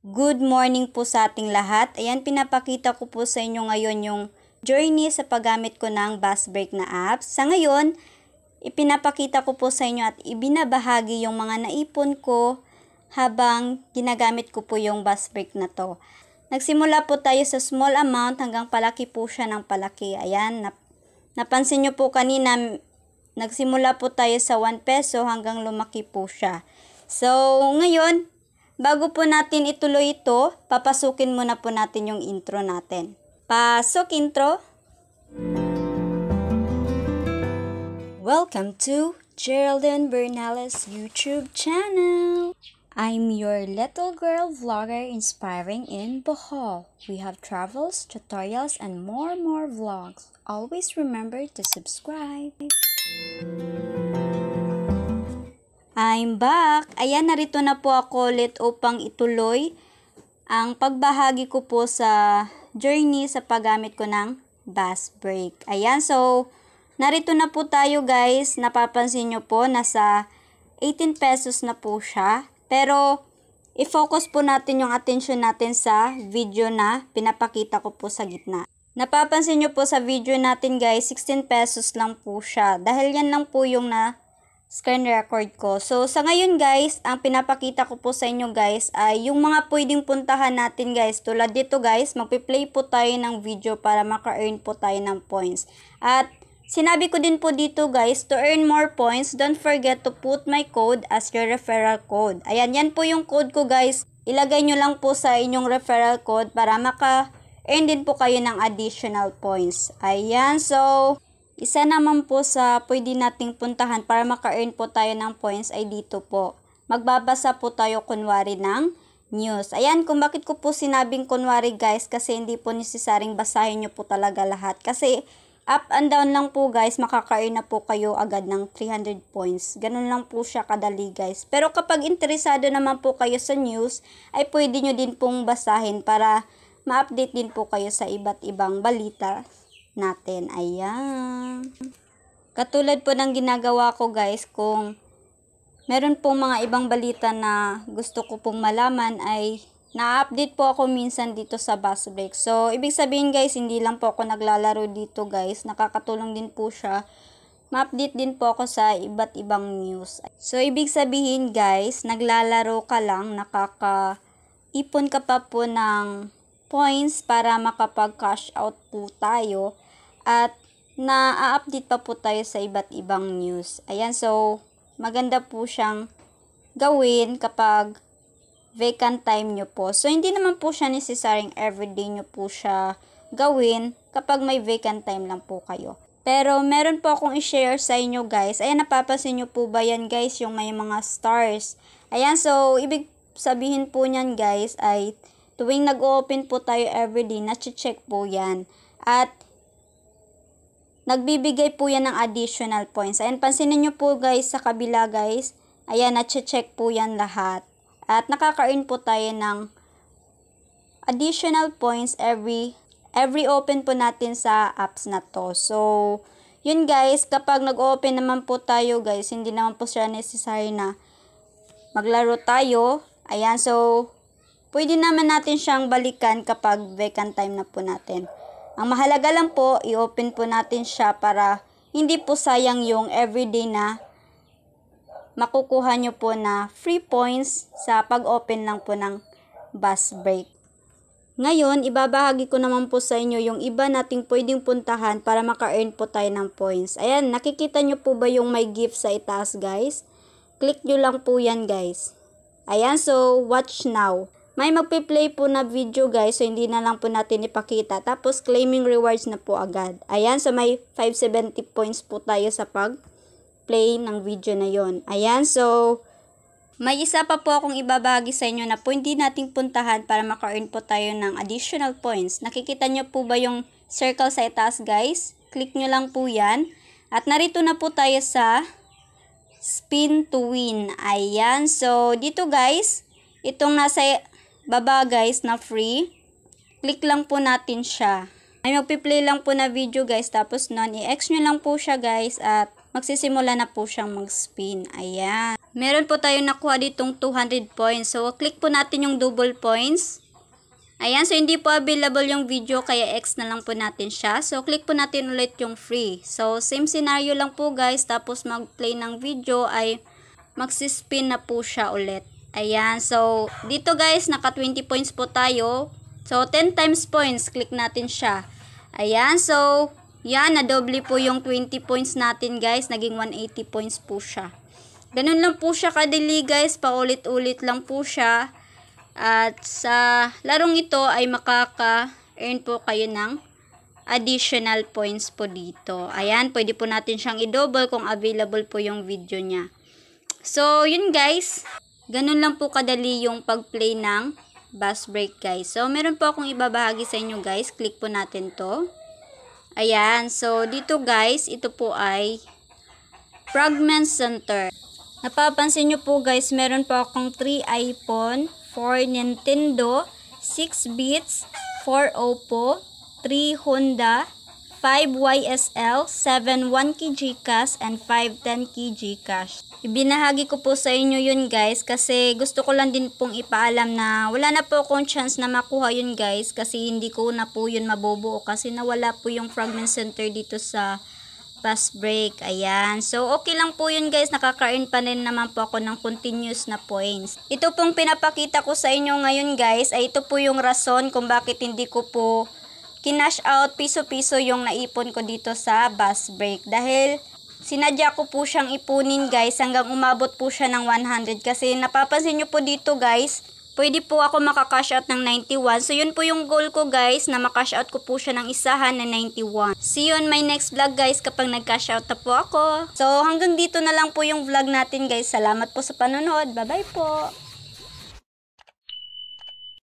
Good morning po sa ating lahat. Ayan, pinapakita ko po sa inyo ngayon yung journey sa paggamit ko ng Buzzbreak na apps. Sa ngayon, ipinapakita ko po sa inyo at ibinabahagi yung mga naipon ko habang ginagamit ko po yung Buzzbreak na to. Nagsimula po tayo sa small amount hanggang palaki po siya ng palaki. Ayan, napansin nyo po kanina, nagsimula po tayo sa 1 peso hanggang lumaki po siya. So, ngayon, bago po natin ituloy ito, papasukin muna po natin yung intro natin. Pasok intro! Welcome to Geraldine Bernales YouTube channel! I'm your little girl vlogger inspiring in Bohol. We have travels, tutorials, and more vlogs. Always remember to subscribe! I'm back! Ayan, narito na po ako ulit upang ituloy ang pagbahagi ko po sa journey sa paggamit ko ng Buzzbreak. Ayan, so narito na po tayo guys. Napapansin nyo po, nasa 18 pesos na po siya. Pero i-focus po natin yung attention natin sa video na pinapakita ko po sa gitna. Napapansin nyo po sa video natin guys, 16 pesos lang po siya. Dahil yan lang po yung screen record ko. So, sa ngayon guys, ang pinapakita ko po sa inyo guys ay yung mga pwedeng puntahan natin guys. Tulad dito guys, magpi-play po tayo ng video para maka-earn po tayo ng points. At sinabi ko din po dito guys, to earn more points, don't forget to put my code as your referral code. Ayan, yan po yung code ko guys. Ilagay nyo lang po sa inyong referral code para maka-earn din po kayo ng additional points. Ayan, so isa naman po sa pwede nating puntahan para maka-earn po tayo ng points ay dito po. Magbabasa po tayo kunwari ng news. Ayan, kung bakit ko po sinabing kunwari guys, kasi hindi po necessaryong basahin nyo po talaga lahat. Kasi up and down lang po guys, makaka-earn na po kayo agad ng 300 points. Ganun lang po siya kadali guys. Pero kapag interesado naman po kayo sa news, ay pwede nyo din pong basahin para ma-update din po kayo sa iba't ibang balita natin. Ayan. Katulad po ng ginagawa ko guys, kung meron pong mga ibang balita na gusto ko pong malaman ay na-update po ako minsan dito sa Buzzbreak. So, ibig sabihin guys, hindi lang po ako naglalaro dito guys. Nakakatulong din po siya. Ma-update din po ako sa iba't ibang news. So, ibig sabihin guys, naglalaro ka lang, nakaka-ipon ka pa po ng points para makapag-cash out po tayo at na-update pa po tayo sa iba't ibang news. Ayan, so maganda po siyang gawin kapag vacant time nyo po. So hindi naman po siya necessaryong everyday nyo po siya gawin kapag may vacant time lang po kayo. Pero meron po akong i-share sa inyo guys. Ayan, napapansin nyo po ba yan guys, yung may mga stars. Ayan, so ibig sabihin po niyan guys ay tuwing nag-open po tayo everyday, na-check po yan. At nagbibigay po yan ng additional points. Ayan, pansinin nyo po guys sa kabila guys. Ayan, na-check po yan lahat. At nakaka-earn po tayo ng additional points every open po natin sa apps na to. So, yun guys, kapag nag-open naman po tayo guys, hindi naman po siya necessary na maglaro tayo. Ayan, so pwede naman natin siyang balikan kapag vacant time na po natin. Ang mahalaga lang po, i-open po natin siya para hindi po sayang yung everyday na makukuha nyo po na free points sa pag-open lang po ng Buzzbreak. Ngayon, ibabahagi ko naman po sa inyo yung iba nating pwedeng puntahan para maka-earn po tayo ng points. Ayan, nakikita nyo po ba yung may gift sa itaas guys? Click nyo lang po yan guys. Ayan, so watch now. May magpi-play po na video guys, so hindi na lang po natin ipakita. Tapos claiming rewards na po agad. Ayan, so may 570 points po tayo sa pag-play ng video na yon. Ayan, so may isa pa po akong ibabahagi sa inyo na pwede nating puntahan para maka-earn po tayo ng additional points. Nakikita nyo po ba yung circle sa itaas guys? Click nyo lang po yan. At narito na po tayo sa spin to win. Ayan, so dito guys, itong nasa baba guys na free, click lang po natin siya. May magpi-play lang po na video guys, tapos nun i-X nyo lang po siya guys at magsisimula na po siyang mag-spin. Ayan. meron po tayong nakuha ditong 200 points. So, click po natin yung double points. Ayan, so hindi po available yung video kaya X na lang po natin siya. So, click po natin ulit yung free. So, same scenario lang po guys. Tapos mag-play ng video ay magsispin na po siya ulit. Ayan, so dito guys, naka 20 points po tayo. So, 10 times points, click natin siya. Ayan, so yan, nadoble po yung 20 points natin guys. Naging 180 points po siya. Ganun lang po siya kadali guys. Paulit-ulit lang po siya. At sa larong ito ay makaka-earn po kayo ng additional points po dito. Ayan, pwede po natin siyang i-double kung available po yung video niya. So, yun guys. Ganun lang po kadali yung pag-play ng Bass Break guys. So, meron po akong ibabahagi sa inyo guys. Click po natin to. Ayan. So, dito guys, ito po ay Fragment Center. Napapansin nyo po guys, meron po akong 3 iPhone, 4 Nintendo, 6 Beats, 4 Oppo, 3 Honda, 5 YSL, 7 1K Gcash, and 5 10K Gcash. Ibinahagi ko po sa inyo yun guys kasi gusto ko lang din pong ipaalam na wala na po akong chance na makuha yun guys kasi hindi ko na po yun mabubuo kasi nawala po yung Fragment Center dito sa Bass Break. Ayan. So, okay lang po yun guys. Nakaka-earn pa rin naman po ako ng continuous na points. Ito pong pinapakita ko sa inyo ngayon guys ay ito po yung rason kung bakit hindi ko po kinash out piso-piso yung naipon ko dito sa Bass Break. Dahil sinadya ko po siyang ipunin guys hanggang umabot po siya ng 100. Kasi napapansin nyo po dito guys, pwede po ako makakash out ng 91. So yun po yung goal ko guys, na makash out ko po siya ng isahan na 91. See you on my next vlog guys kapag nag-cash out na po ako. So hanggang dito na lang po yung vlog natin guys. Salamat po sa panonood. Bye bye po.